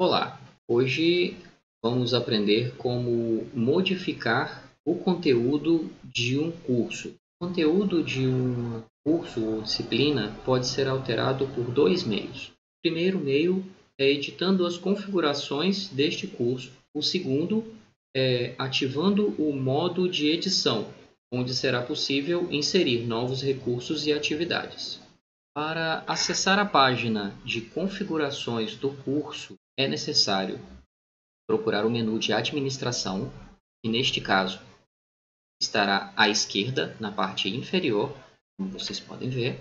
Olá, hoje vamos aprender como modificar o conteúdo de um curso. O conteúdo de um curso ou disciplina pode ser alterado por dois meios. O primeiro meio é editando as configurações deste curso. O segundo é ativando o modo de edição, onde será possível inserir novos recursos e atividades. Para acessar a página de configurações do curso, é necessário procurar o menu de administração, que neste caso estará à esquerda, na parte inferior, como vocês podem ver.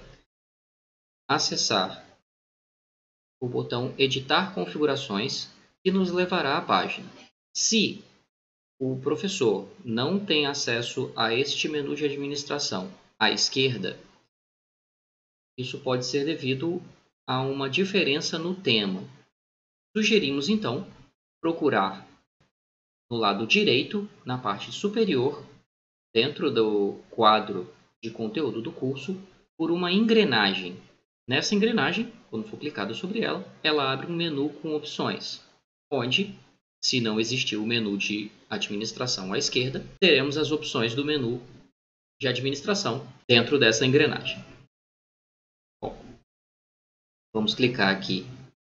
Acessar o botão editar configurações, que nos levará à página. Se o professor não tem acesso a este menu de administração à esquerda, isso pode ser devido a uma diferença no tema. Sugerimos, então, procurar no lado direito, na parte superior, dentro do quadro de conteúdo do curso, por uma engrenagem. Nessa engrenagem, quando for clicado sobre ela, ela abre um menu com opções, onde, se não existir o menu de administração à esquerda, teremos as opções do menu de administração dentro dessa engrenagem. Bom, vamos clicar aqui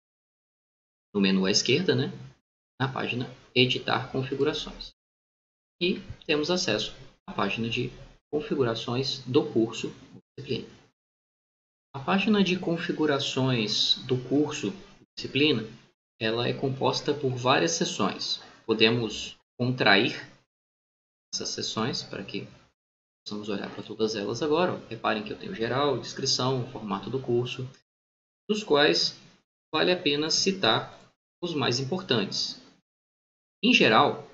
no menu à esquerda, na página Editar Configurações. E temos acesso à página de configurações do curso disciplina. A página de configurações do curso disciplina, ela é composta por várias seções. Podemos contrair essas seções para que possamos olhar para todas elas agora. Reparem que eu tenho geral, descrição, formato do curso, dos quais vale a pena citar os mais importantes. Em geral,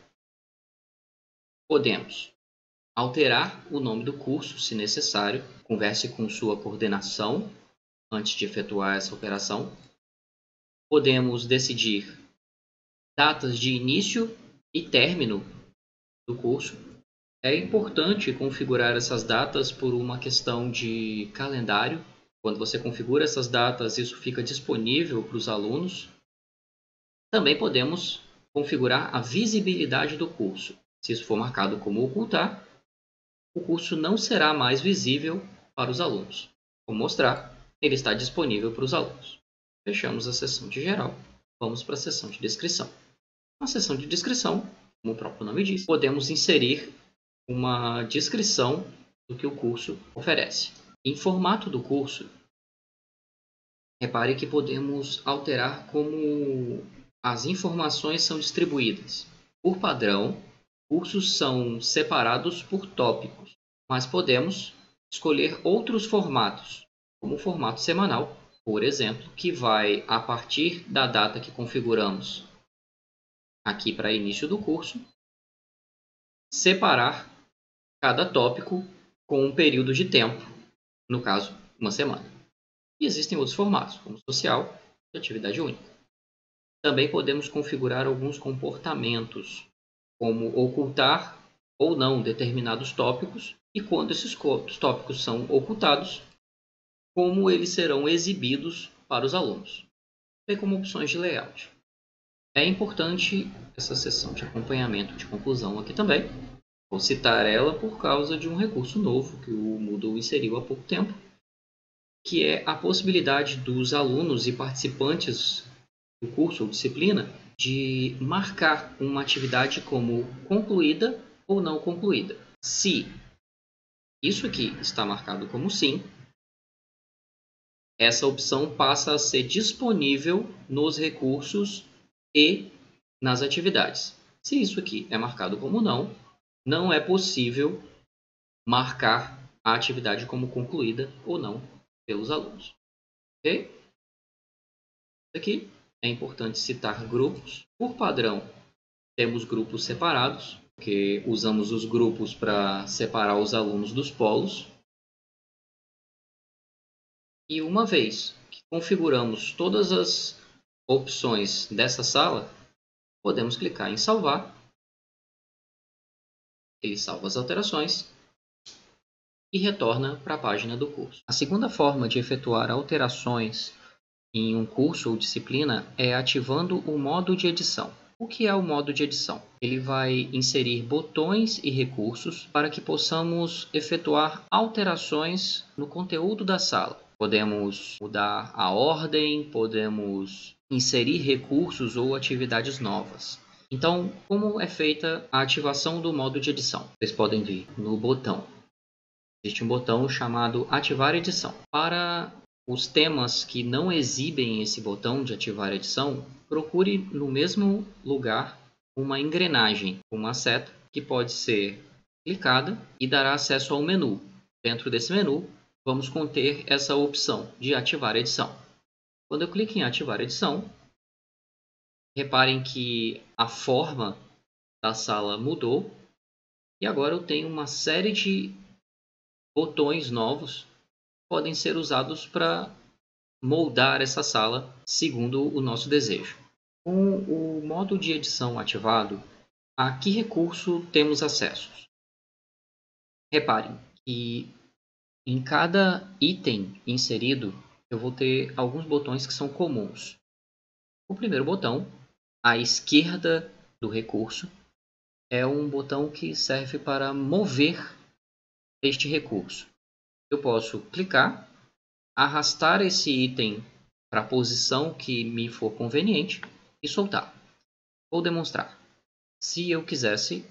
podemos alterar o nome do curso, se necessário. Converse com sua coordenação antes de efetuar essa operação. Podemos decidir datas de início e término do curso. É importante configurar essas datas por uma questão de calendário. Quando você configura essas datas, isso fica disponível para os alunos. Também podemos configurar a visibilidade do curso. Se isso for marcado como ocultar, o curso não será mais visível para os alunos. Vou mostrar, ele está disponível para os alunos. Fechamos a seção de geral, vamos para a seção de descrição. Na seção de descrição, como o próprio nome diz, podemos inserir uma descrição do que o curso oferece. Em formato do curso, repare que podemos alterar como as informações são distribuídas. Por padrão, cursos são separados por tópicos, mas podemos escolher outros formatos, como o formato semanal, por exemplo, que vai, a partir da data que configuramos aqui para início do curso, separar cada tópico com um período de tempo, no caso, uma semana. E existem outros formatos, como social e atividade única. Também podemos configurar alguns comportamentos, como ocultar ou não determinados tópicos, e quando esses tópicos são ocultados, como eles serão exibidos para os alunos, bem como opções de layout. É importante essa seção de acompanhamento de conclusão aqui também. Vou citar ela por causa de um recurso novo que o Moodle inseriu há pouco tempo, que é a possibilidade dos alunos e participantes do curso ou disciplina de marcar uma atividade como concluída ou não concluída. Se isso aqui está marcado como sim, essa opção passa a ser disponível nos recursos e nas atividades. Se isso aqui é marcado como não, não é possível marcar a atividade como concluída ou não pelos alunos. Ok? Aqui é importante citar grupos. Por padrão, temos grupos separados, porque usamos os grupos para separar os alunos dos polos. E uma vez que configuramos todas as opções dessa sala, podemos clicar em salvar. Ele salva as alterações e retorna para a página do curso. A segunda forma de efetuar alterações em um curso ou disciplina é ativando o modo de edição. O que é o modo de edição? Ele vai inserir botões e recursos para que possamos efetuar alterações no conteúdo da sala. Podemos mudar a ordem, podemos inserir recursos ou atividades novas. Então, como é feita a ativação do modo de edição? Vocês podem ver no botão. Existe um botão chamado Ativar Edição. Para os temas que não exibem esse botão de ativar edição, procure no mesmo lugar uma engrenagem, uma seta que pode ser clicada e dará acesso ao menu. Dentro desse menu, vamos conter essa opção de ativar edição. Quando eu clico em ativar edição, reparem que a forma da sala mudou e agora eu tenho uma série de botões novos podem ser usados para moldar essa sala segundo o nosso desejo. Com o modo de edição ativado, a que recurso temos acesso? Reparem que em cada item inserido, eu vou ter alguns botões que são comuns. O primeiro botão, à esquerda do recurso, é um botão que serve para mover este recurso. Eu posso clicar, arrastar esse item para a posição que me for conveniente e soltar. Vou demonstrar. Se eu quisesse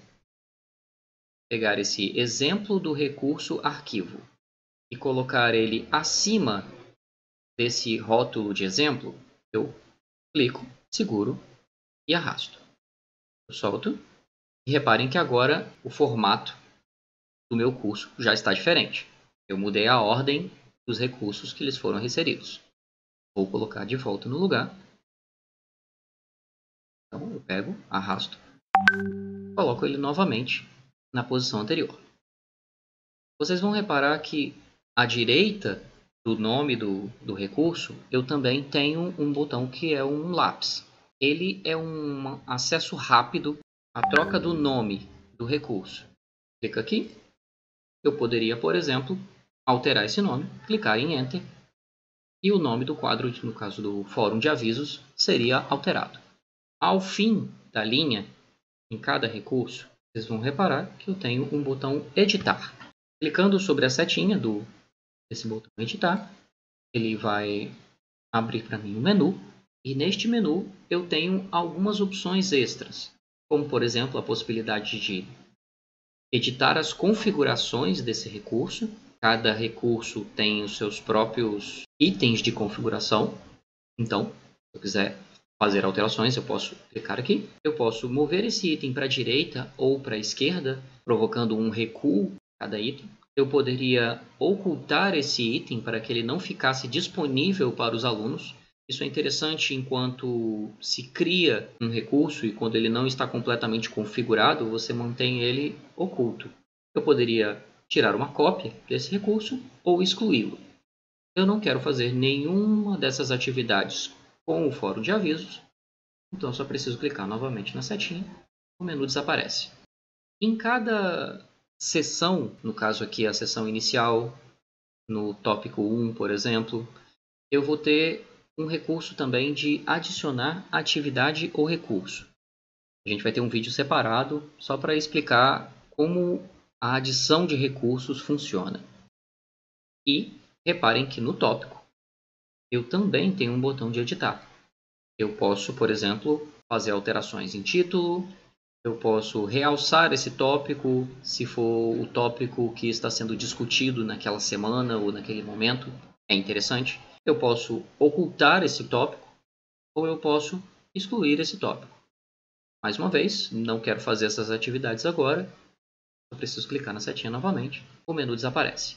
pegar esse exemplo do recurso arquivo e colocar ele acima desse rótulo de exemplo, eu clico, seguro e arrasto. Eu solto e reparem que agora o formato do meu curso já está diferente. Eu mudei a ordem dos recursos que lhes foram inseridos. Vou colocar de volta no lugar. Então eu pego, arrasto, coloco ele novamente na posição anterior. Vocês vão reparar que à direita do nome do recurso, eu também tenho um botão que é um lápis. Ele é um acesso rápido à troca do nome do recurso. Clica aqui. Eu poderia, por exemplo, alterar esse nome, clicar em Enter, e o nome do quadro, no caso do fórum de avisos, seria alterado. Ao fim da linha, em cada recurso, vocês vão reparar que eu tenho um botão Editar. Clicando sobre a setinha desse botão Editar, ele vai abrir para mim um menu, e neste menu eu tenho algumas opções extras, como por exemplo a possibilidade de editar as configurações desse recurso. Cada recurso tem os seus próprios itens de configuração. Então, se eu quiser fazer alterações, eu posso clicar aqui. Eu posso mover esse item para a direita ou para a esquerda, provocando um recuo a cada item. Eu poderia ocultar esse item para que ele não ficasse disponível para os alunos. Isso é interessante enquanto se cria um recurso e quando ele não está completamente configurado, você mantém ele oculto. Eu poderia tirar uma cópia desse recurso ou excluí-lo. Eu não quero fazer nenhuma dessas atividades com o fórum de avisos, então só preciso clicar novamente na setinha, o menu desaparece. Em cada seção, no caso aqui a seção inicial, no tópico 1, por exemplo, eu vou ter um recurso também de adicionar atividade ou recurso. A gente vai ter um vídeo separado só para explicar como a adição de recursos funciona. E reparem que no tópico eu também tenho um botão de editar. Eu posso, por exemplo, fazer alterações em título, eu posso realçar esse tópico se for o tópico que está sendo discutido naquela semana ou naquele momento. É interessante. Eu posso ocultar esse tópico ou eu posso excluir esse tópico. Mais uma vez, não quero fazer essas atividades agora. Eu preciso clicar na setinha novamente. O menu desaparece.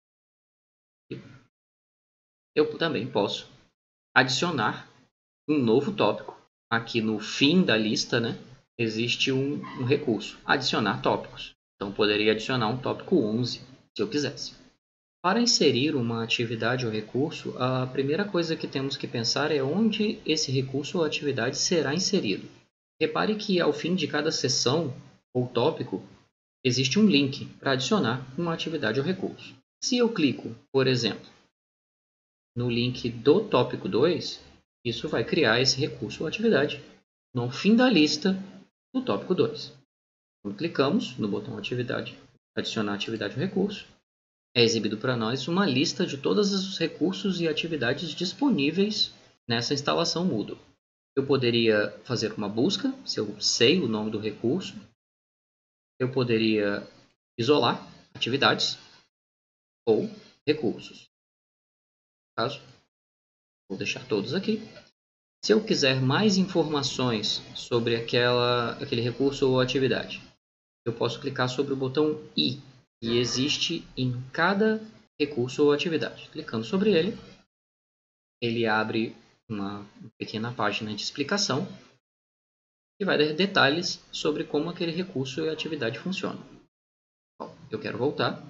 Eu também posso adicionar um novo tópico. Aqui no fim da lista, né, existe um recurso, adicionar tópicos. Então, poderia adicionar um tópico 11, se eu quisesse. Para inserir uma atividade ou recurso, a primeira coisa que temos que pensar é onde esse recurso ou atividade será inserido. Repare que ao fim de cada sessão ou tópico, existe um link para adicionar uma atividade ou recurso. Se eu clico, por exemplo, no link do tópico 2, isso vai criar esse recurso ou atividade no fim da lista do tópico 2. Então, clicamos no botão atividade, adicionar atividade ou recurso. É exibido para nós uma lista de todos os recursos e atividades disponíveis nessa instalação Moodle. Eu poderia fazer uma busca, se eu sei o nome do recurso. Eu poderia isolar atividades ou recursos. No caso, vou deixar todos aqui. Se eu quiser mais informações sobre aquele recurso ou atividade, eu posso clicar sobre o botão I, que existe em cada recurso ou atividade. Clicando sobre ele, ele abre uma pequena página de explicação que vai dar detalhes sobre como aquele recurso e atividade funcionam. Bom, eu quero voltar.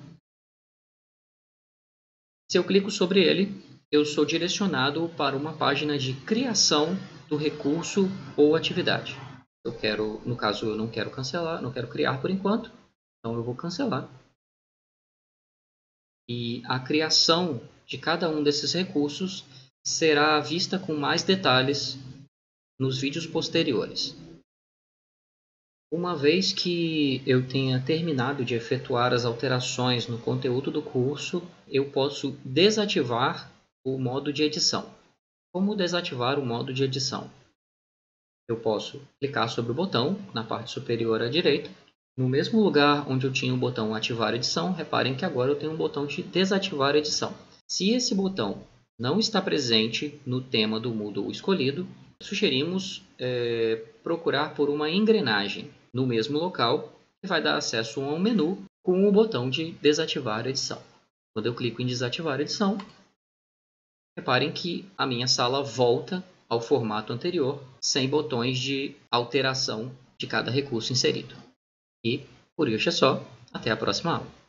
Se eu clico sobre ele, eu sou direcionado para uma página de criação do recurso ou atividade. No caso, eu não quero cancelar, não quero criar por enquanto, então eu vou cancelar. E a criação de cada um desses recursos será vista com mais detalhes nos vídeos posteriores. Uma vez que eu tenha terminado de efetuar as alterações no conteúdo do curso, eu posso desativar o modo de edição. Como desativar o modo de edição? Eu posso clicar sobre o botão na parte superior à direita. No mesmo lugar onde eu tinha o botão ativar edição, reparem que agora eu tenho um botão de desativar edição. Se esse botão não está presente no tema do Moodle escolhido, sugerimos procurar por uma engrenagem no mesmo local, que vai dar acesso a um menu com o botão de desativar edição. Quando eu clico em desativar edição, reparem que a minha sala volta ao formato anterior, sem botões de alteração de cada recurso inserido. E por hoje é só. Até a próxima aula.